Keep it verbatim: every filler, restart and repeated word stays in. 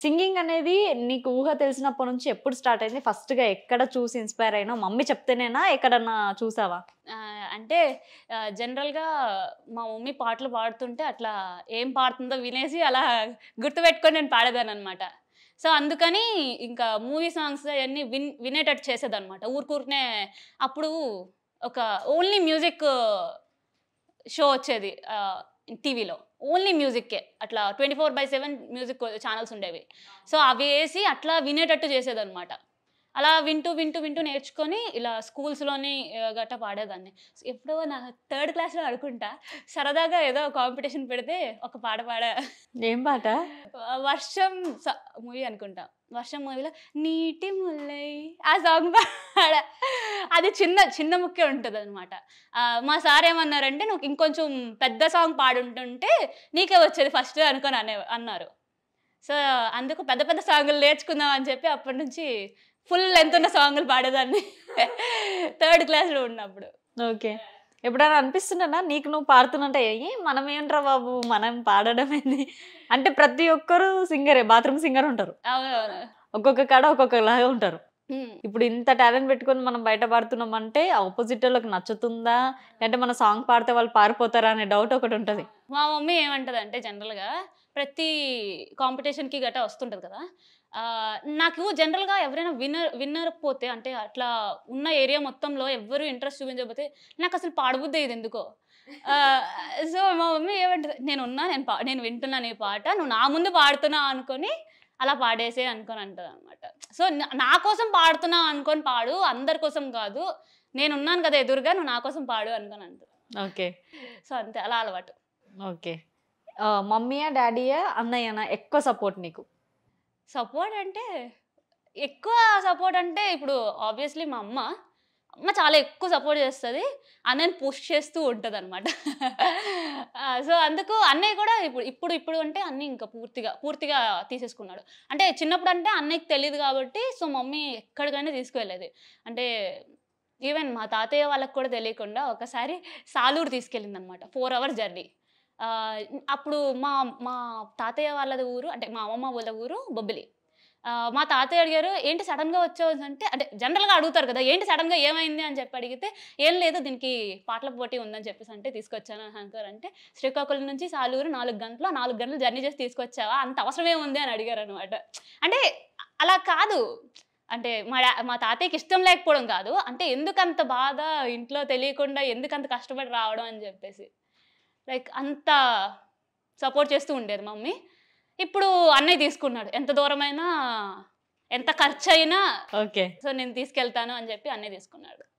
Singing అనేది నీకు ఊహ తెలిసినప్పటి నుంచి ఎప్పుడు స్టార్ట్ అయింది? ఫస్ట్‌గా ఎక్కడ చూసి ఇన్‌స్పైర్ అయినావు? మమ్మీ చెప్తేనేనా? ఎక్కడన్నా చూసావా? ఆహ్, అంటే ఆహ్, జనరల్‌గా మా మమ్మీ పాటలు పాడుతుంటే అట్లా ఏం పాడుతుందో వినేసి అలా గుర్తుపెట్టుకొని నేను పాడేదాన్ననమాట. సో, అందుకని ఇంకా మూవీ సాంగ్స్ అయన్నీ విన్ వినేటట్టు చేసేదనమాట. ఊరుకూరికనే అప్పుడు ఒక ఓన్లీ మ్యూజిక్ షో వచ్చేది ఆహ్, టీవీలో. ఓన్లీ మ్యూజిక్కే. అట్లా twenty four by seven music channels ఉండేవి. సో, అవి ఏసి అట్లా వినేటట్టు చేసేదనమాట. అలా వింటూ, వింటూ, వింటూ నేర్చుకొని ఇలా స్కూల్స్‌లోని ఆహ్, గట్టా పాడేదాన్ని. ఎప్పుడో నా థర్డ్ క్లాస్‌లో అనుకుంటా సరదాగా ఏదో కాంపిటీషన్ పెడితే ఒక పాట పాడా. ఏం పాట? ఆహ్, 'వర్షం' స మూవీ అనుకుంటా. 'వర్షం' మూవీలో నీటి ముల్లై ఆ సాంగ్ పాడా. అది చిన్న చిన్న ముక్కే ఉంటదనమాట. ఆహ్, మా సార్ ఏమన్నారంటే, "నువ్వు ఇంకొంచెం పెద్ద సాంగ్ పాడుంటుంటే నీకే వచ్చేది ఫస్ట్" అనుకోని అనే అన్నారు. సో, అందుకు పెద్ద పెద్ద సాంగులు నేర్చుకుందాం అని చెప్పి అప్పటి నుంచి ఫుల్ లెంత్ ఉన్న సాంగులు పాడేదాన్ని. థర్డ్ క్లాస్‌లో ఉన్నప్పుడు. ఓకే. ఎప్పుడైనా అనిపిస్తుండేనా నీకు నువ్వు పాడుతున్నంటే, "ఏయ్! మనమేంట్రా బాబు! మనం పాడడం ఏంది?" అంటే ప్రతి ఒక్కరు సింగరే. బాత్రూమ్ సింగర్ ఉంటారు. అవునవును. ఒక్కొక్క కాడ ఒక్కొక్కలాగా ఉంటారు. హ్మ్. ఇప్పుడు ఇంత టాలెంట్ పెట్టుకొని మనం బయట పాడుతున్నామంటే ఆపోజిట్ వాళ్ళకి నచ్చుతుందా? లేదంటే మన సాంగ్ పాడితే వాళ్ళు పారిపోతారా అనే డౌట్ ఒకటుంటది. మా మమ్మీ ఏమంటదంటే జనరల్‌గా ప్రతి కాంపిటీషన్‌కి గట్టా వస్తుంటది కదా! ఆహ్, నాకు జనరల్‌గా ఎవరైనా వినర్ వినకపోతే అంటే అట్లా ఉన్న ఏరియా మొత్తంలో ఎవ్వరు ఇంట్రెస్ట్ చూపించకపోతే నాకసలు పాడబుద్దయ్యేది ఎందుకో. ఆహ్, సో, మా మమ్మీ ఏమంటది, "నేనున్నా నేను పా నేను వింటున్నా నీ పాట. నువ్వు నా ముందు పాడుతున్నావు అనుకోని అలా పాడేసేయి" అనుకోని అంటదనమాట. సో, నా నా కోసం పాడుతున్నావు అనుకోని పాడు. అందరి కోసం కాదు. నేనున్నాను కదా ఎదురుగా, నువ్వు నా కోసం పాడు అనుకోని అంటది. ఓకే. సో, అంతే అలా అలవాటు. ఓకే. ఆహ్, మమ్మీయా? డ్యాడీయా? అన్నయ్యనా ఎక్కువ సపోర్ట్ నీకు? సపోర్ట్ అంటే, ఎక్కువ సపోర్ట్ అంటే ఇప్పుడు ఆబ్వియస్‌లీ మా అమ్మ. అమ్మ చాలా ఎక్కువ సపోర్ట్ చేస్తది. అన్నయ్యని పుష్ చేస్తూ ఉంటదనమాట. ఆహ్, సో, అందుకు అన్నయ్య కూడా ఇప్పుడు ఇప్పుడు ఇప్పుడు అంటే అన్నీ ఇంకా పూర్తిగా, పూర్తిగా తీసేసుకున్నాడు. అంటే చిన్నప్పుడంటే అన్నయ్యకి తెలీదు కాబట్టి సో, మమ్మీ ఎక్కడికైనా తీసుకువెళ్ళేది. అంటే ఈవెన్ మా తాతయ్య వాళ్ళకి కూడా తెలియకుండా ఒకసారి సాలూరు తీసుకెళ్ళిందనమాట. నాలుగు అవర్స్ జర్నీ. ఆహ్, అప్పుడు మా మా తాతయ్య వాళ్ళది ఊరు అంటే మా అమ్మమ్మ వాళ్ళ ఊరు బొబ్బిలి. ఆహ్, మా తాతయ్య అడిగారు, "ఏంటి సడెన్‌గా వచ్చావు" అంటే అంటే జనరల్‌గా అడుగుతారు కదా! "ఏంటి సడెన్‌గా ఏమైంది?" అని చెప్పి అడిగితే, "ఏం లేదు దీనికి పాటల పోటీ ఉందని చెప్పేసి అంటే తీసుకొచ్చాను" అని అంటారంటే, "శ్రీకాకుళం నుంచి సాలూరు నాలుగు గంటలు, నాలుగు గంటలు జర్నీ చేసి తీసుకొచ్చావా? అంత అవసరం ఏముంది?" అని అడిగారనమాట. అంటే అలా కాదు. అంటే మా డా మా తాతయ్యకి ఇష్టం లేకపోవడం కాదు. అంటే ఎందుకంత బాధ ఇంట్లో తెలియకుండా ఎందుకంత కష్టపడి రావడం అని చెప్పేసి. లైక్ అంత సపోర్ట్ చేస్తూ ఉండేది మమ్మీ. ఇప్పుడు అన్నయ్య తీసుకున్నాడు. ఎంత దూరమైనా, ఎంత ఖర్చయినా ఓకే. సో, నేను తీసుకెళ్తాను అని చెప్పి అన్నయ్య తీసుకున్నాడు.